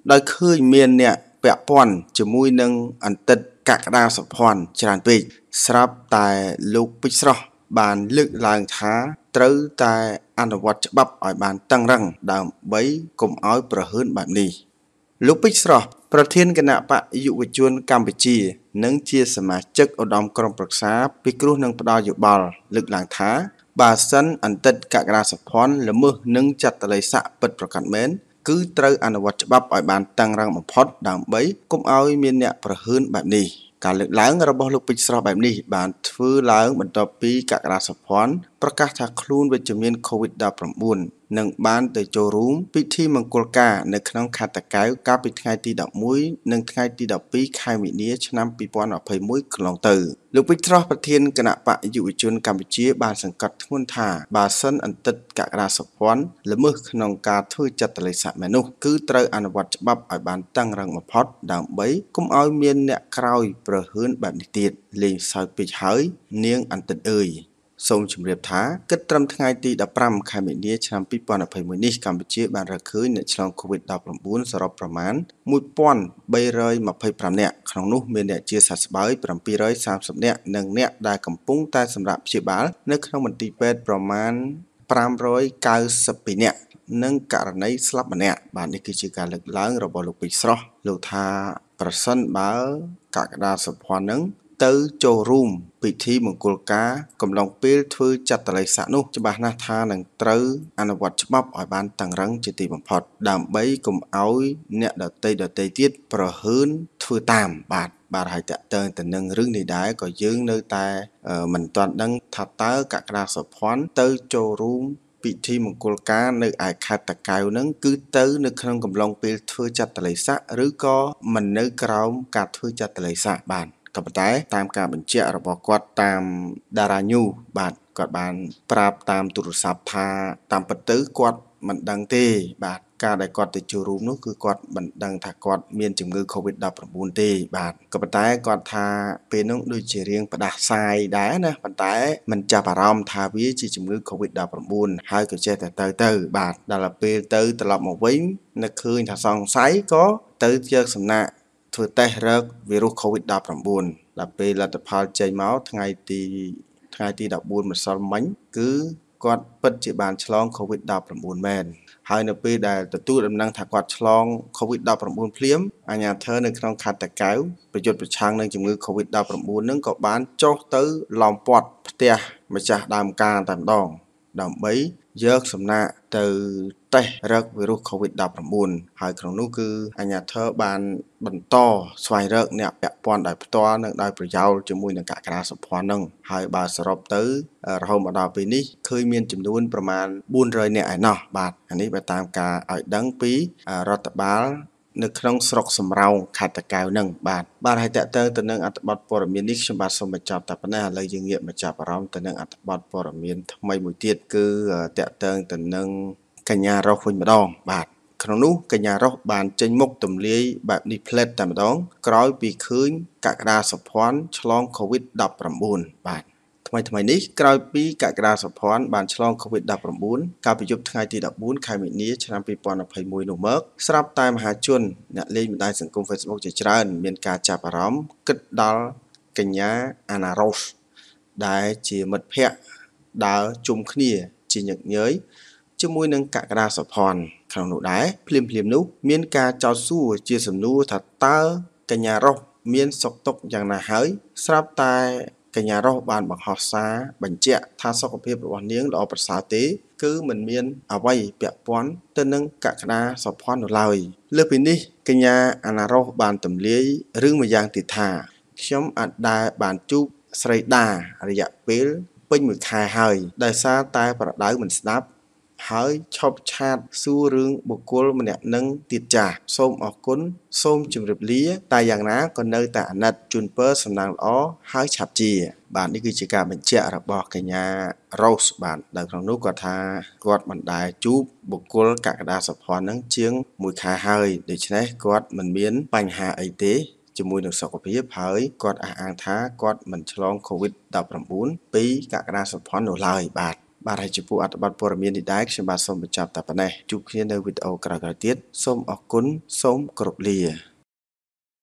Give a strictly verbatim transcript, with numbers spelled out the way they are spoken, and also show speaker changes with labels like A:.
A: ដោយឃើញមានអ្នកពាក់ព័ន្ធជាមួយនឹងអន្តិតកក្កដាសុភ័ណ្ឌច្រើនពេកស្រាប់តែលោកពេជ្រស្រស់បានលើកឡើងថាត្រូវតែអនុវត្តច្បាប់ឲ្យបានតឹងរ៉ឹងដើម្បីកុំឲ្យប្រហើនបែបនេះលោកពេជ្រស្រស់ប្រធានគណៈបកយុវជនកម្ពុជានិងជាសមាជិកឧត្តមក្រុមប្រឹក្សាពិគ្រោះនឹងផ្ដល់យោបល់លើកឡើងថាបើសិនអន្តិតកក្កដាសុភ័ណ្ឌល្មើសនឹងចាត់តល័យស័កពិតប្រាកដមែនគឺត្រូវអនុវត្តច្បាប់ឲ្យបានតឹងរ៉ឹងបំផុតដើម្បីកុំឲ្យមានអ្នកប្រហើនបែបនេះការលើកឡើងរបស់លោកពេជ្រស្រស់បែបនេះបានធ្វើឡើងបន្ទាប់ពីកក្កដាសុភ័ណ្ឌប្រកាសថាខ្លួនវិជ្ជមាន កូវីដ ដប់ប្រាំបួន និងបានទៅចូលរួមពិធីមង្គលការនៅក្នុងខេត្តតាកែវកាលពីថ្ងៃទីដប់មួយនិងថ្ងៃទីដប់ពីរខែមីនាឆ្នាំពីរពាន់ដប់មួយកន្លងទៅលោកពេជ្រស្រស់ប្រធានគណៈបកយុវជនកម្ពុជាបានសង្កត់ធ្ងន់ថាបើសិនអន្តិតកក្កដាសុភ័ណ្ឌល្មើសក្នុងការធ្វើចាត់តល័យស័កមែននោះគឺត្រូវអនុវត្តច្បាប់ឲ្យបានតឹងរ៉ឹងបំផុតដើម្បីកុំឲ្យមានអ្នកក្រោយប្រហើនបែបនេះទៀតលេងសើចពេកហើយនាងអន្តិតអើយសូមជម្រាបថាគិតត្រឹមថ្ងៃទីដប់ប្រាំខែមីនាឆ្នាំពីរពាន់ដប់មួយនេះកម្ពុជាបានរកឃើញអ្នកឆ្លង កូវីដ ដប់ប្រាំបួន សរុបប្រមាណមួយពាន់បីរយម្ភៃប្រាំនាក់ក្នុងនោះមានអ្នកជាសះស្បើយប្រាំពីររយសាមសិបនាក់និងអ្នកដែលកំពុងតែសម្រាប់ព្យាបាលនៅក្នុងមន្ទីរពេទ្យប្រមាណប្រាំរយកៅសិបពីរនាក់និងករណីស្លាប់ម្នាក់បាទនេះគឺជាការលើកឡើងរបស់លោកពេជ្រស្រស់លោកថាប្រសិនបើកក្កដាសុភ័ណ្ឌនឹងទៅចូលរួមពិធីមង្គលការកំឡុងពេលធ្វើចាត់តល័យស័កនោះច្បាស់ណាស់ថានឹងត្រូវអនុវត្តច្បាប់ឲ្យបានតឹងរ៉ឹងជាទីបំផុតដើម្បីកុំឲ្យអ្នកដទៃដទៃទៀតប្រហើនធ្វើតាមបាទបាទហើយតើតើទៅនឹងរឿងនេះដែរក៏យើងនៅតែមិនទាន់ដឹងថាតើកក្កដាសុភ័ណ្ឌទៅចូលរួមពិធីមង្គលការនៅឯខេត្តតាកែវនឹងគឺទៅនៅក្នុងកំឡុងពេលធ្វើចាត់តល័យស័កឬក៏មិននៅក្រោមការធ្វើចាត់តល័យស័កបាទក៏ប៉ុន្តែតាមការបញ្ជាក់របស់គាត់តាមតារាញូបាទគាត់បានប្រាប់តាមទូរស័ព្ទថាតាមពិតទៅគាត់មិនដឹងទេបាទការដែលគាត់ទៅចូលរួមនោះគឺគាត់មិនដឹងថាគាត់មានជំងឺ កូវីដ ដប់ប្រាំបួន ទេបាទក៏ប៉ុន្តែគាត់ថាពេលនោះដូចជារៀងផ្ដាសាយដែរណាប៉ុន្តែមិនចាប់អារម្មណ៍ថាវាជាជំងឺ កូវីដ ដប់ប្រាំបួន ហើយក៏ចេះតែទៅទៅបាទដល់ពេលទៅត្រឡប់មកវិញនឹកឃើញថាសង្ស័យក៏ទៅយកសំណាក់ធ្វើតេស្តរកវីរុស កូវីដ ដប់ប្រាំបួន ដល់ពេលលទ្ធផលចេញមកថ្ងៃទីថ្ងៃទីដប់បួនម្សិលមិញគឺគាត់ពិតជាបានឆ្លង កូវីដ ដប់ប្រាំបួន មែនហើយនៅពេលដែលទទួលដំណឹងថាគាត់ឆ្លង កូវីដ ដប់ប្រាំបួន ភ្លាមអាជ្ញាធរនៅក្នុងខេត្តតាកែវប្រយុទ្ធប្រឆាំងនឹងជំងឺ កូវីដ ដប់ប្រាំបួន នឹងក៏បានចុះទៅឡោមព័ទ្ធផ្ទះម្ចាស់ដើមការតែម្ដងដើម្បីយកសំណាក់ទៅតេស្តរកវីរុស កូវីដ ដប់ប្រាំបួន ហើយក្នុងនោះគឺអាជ្ញាធរបានបន្តស្វែងរកអ្នកពាក់ព័ន្ធដោយផ្ទាល់និងដោយប្រយោលជាមួយនឹងកក្កដាសុភ័ណ្ឌនឹងហើយបើសរុបទៅរហូតមកដល់ពេលនេះឃើញមានចំនួនប្រមាណបួនរយនាក់ឯណោះបាទអានេះបើតាមការឲ្យដឹងពីរដ្ឋបាលនៅក្នុងស្រុកសំរោងខេត្តតាកែវនឹងបាទបាទហើយតើតើទៅនឹងអត្ថបទព័ត៌មាននេះខ្ញុំបាទសូមបញ្ចប់តែប៉ុណ្ណេះឥឡូវយើងងាកមកចាប់អារម្មណ៍ទៅនឹងអត្ថបទព័ត៌មានថ្មីមួយទៀតគឺតើតើទៅនឹងកញ្ញារស់វិញម្ដងបាទក្នុងនោះកញ្ញារស់បានចេញមុខទម្លាយបែបនេះផ្លែតតែម្ដងក្រោយពីឃើញកក្កដាសុភ័ណ្ឌឆ្លង កូវីដ ដប់ប្រាំបួន បាទថ្មីថ្មីនេះក្រោយពីកក្កដាសុភ័ណ្ឌបានឆ្លង កូវីដ ដប់ប្រាំបួន កាលពីយប់ថ្ងៃទីដប់បួនខែមីនាឆ្នាំពីរពាន់ដប់មួយនោះមកស្រាប់តែមហាជនអ្នកលេងបណ្ដាញសង្គម Facebook ជាច្រើនមានការចាប់អារម្មណ៍គិតដល់កញ្ញាអាណារ៉ូសដែលជាមិត្តភក្តិដើរជុំគ្នាជាញឹកញយជាមួយនឹងកក្កដាសុភ័ណ្ឌក្នុងនោះដែរភ្លាមភ្លាមនោះមានការចោទសួរជាសំណួរថាតើកញ្ញារ៉ូសមានសុខទុក្ខយ៉ាងណាហើយស្រាប់តែកញ្ញារ៉ូសបានបង្ហោះសារបញ្ជាក់ថាសុខភាពរបស់នាងល្អប្រសើរទេគឺមិនមានអ្វីពាក់ព័ន្ធទៅនឹងកក្កដាសុភ័ណ្ឌនោះឡើយលើសពីនេះកញ្ញាអាណារ៉ូសបានទម្លាយរឿងមួយយ៉ាងទៀតថាខ្ញុំអាចដែលបានជួបស្រីដារយៈពេលពេញមួយខែហើយដោយសារតែប្រដៅមិនស្ដាប់ហើយឈប់ឆាតសួររឿងបុគ្គលម្នាក់នឹងទៀតចាស់សូមអរគុណសូមជម្រាបលាតែយ៉ាងណាក៏នៅតែអាណិតជូនពរសំណាងល្អហើយឆាប់ជាបាទនេះគឺជាការបញ្ជាក់របស់កញ្ញារ៉ូសបាទដែលក្នុងនោះគាត់ថាគាត់មិនដែលជួបបុគ្គលកក្កដាសុភ័ណ្ឌនឹងជាងមួយខែហើយដូច្នេះគាត់មិនមានបញ្ហាអីទេជាមួយនឹងសុខភាពហើយគាត់អះអាងថាគាត់មិនឆ្លង កូវីដ ដប់ប្រាំបួន ពីកក្កដាសុភ័ណ្ឌនោះឡើយបាទបាទហើយចំពោះអត្ថបទព័ត៌មាននេះដែរខ្ញុំបាទសូមបញ្ចប់តែប៉ុណ្ណេះជួបគ្នានៅវីដេអូក្រោយៗទៀតសូមអរគុណសូមគោរពលា